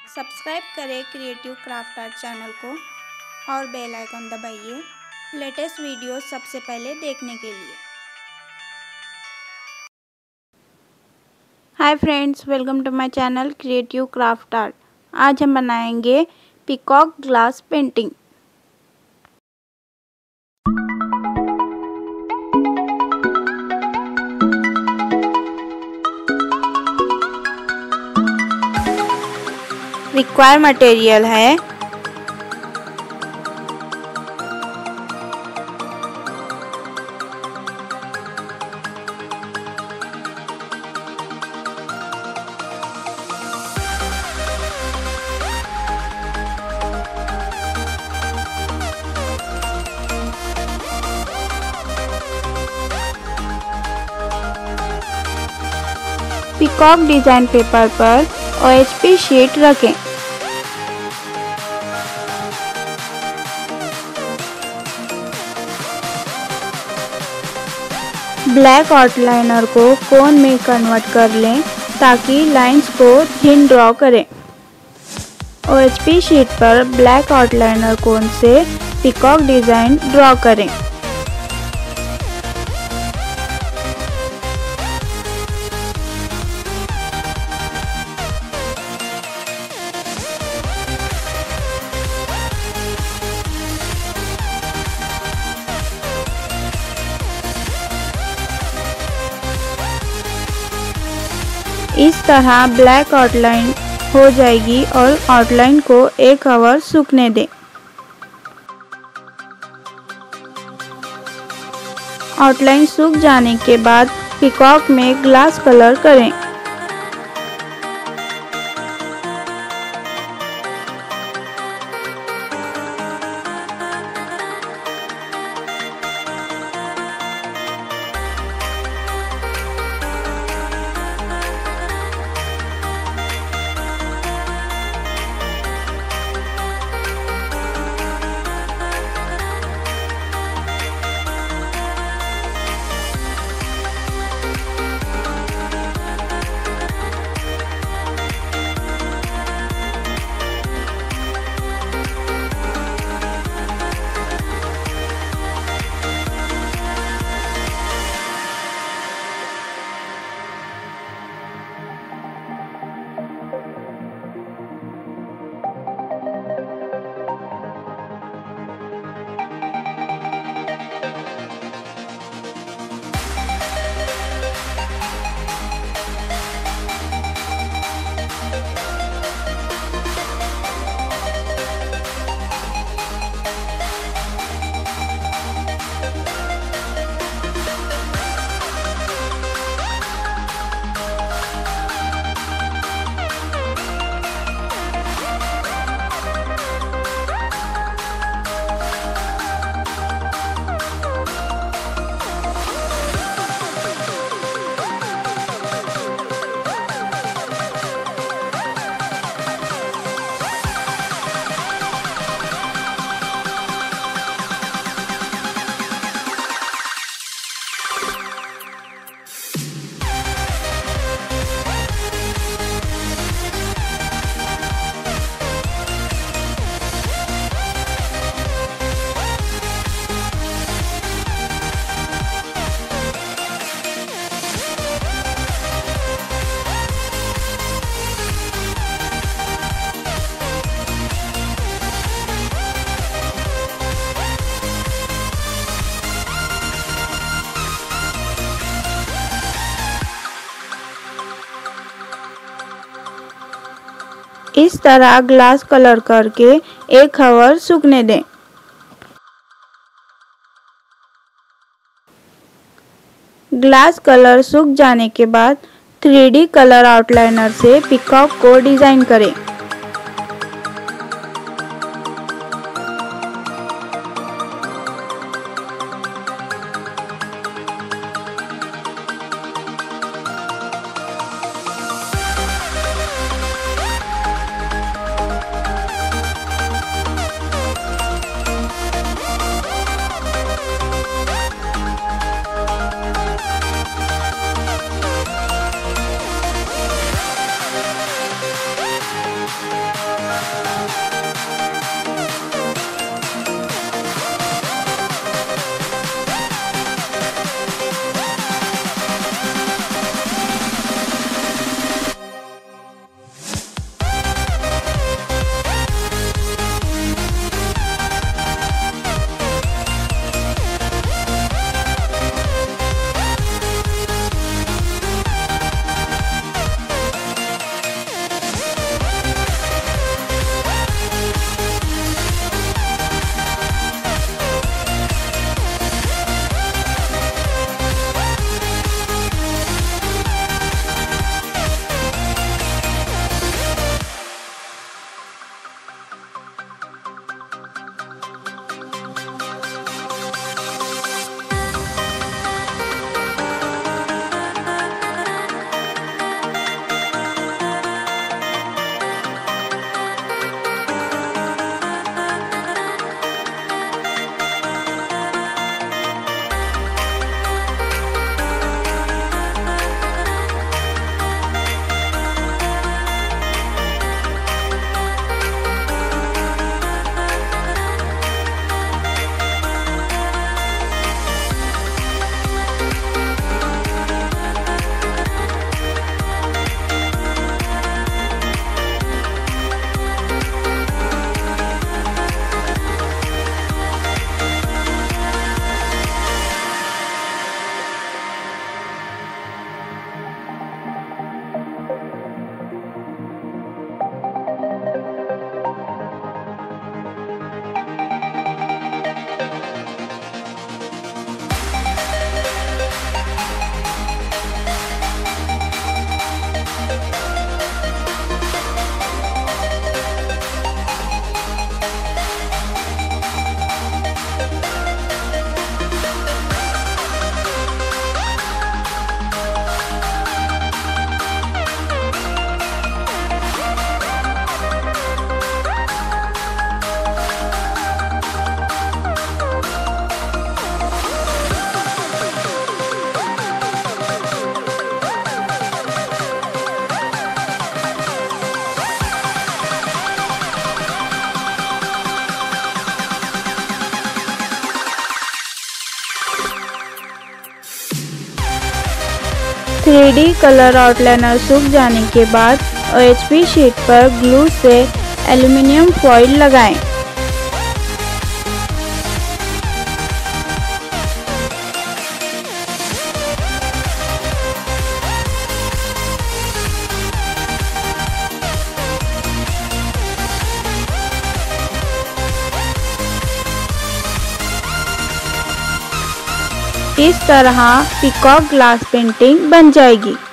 Subscribe करें creative craft art channel को और बेल आइकन दबाइए लेटेस्ट वीडियो सबसे पहले देखने के लिए। Hi friends, welcome to my channel creative craft art. आज हम बनाएंगे peacock glass painting. Required material है पीकॉक डिजाइन पेपर पर OHP शीट रखें। ब्लैक आउटलाइनर को कोन में कन्वर्ट कर लें ताकि लाइंस को थिन ड्रॉ करें। OHP शीट पर ब्लैक आउटलाइनर कोन से पीकॉक डिजाइन ड्रॉ करें। इस तरह ब्लैक आउटलाइन हो जाएगी और आउटलाइन को 1 आवर सूखने दें। आउटलाइन सूख जाने के बाद पीकॉक में ग्लास कलर करें। इस तरह ग्लास कलर करके 1 आवर सूखने दें। ग्लास कलर सूख जाने के बाद 3D कलर आउटलाइनर से पीकॉक को डिजाइन करें। 3D कलर आउटलाइनर सूख जाने के बाद OHP शीट पर ग्लू से एल्युमिनियम फॉइल लगाएं। इस तरह पीकॉक ग्लास पेंटिंग बन जाएगी।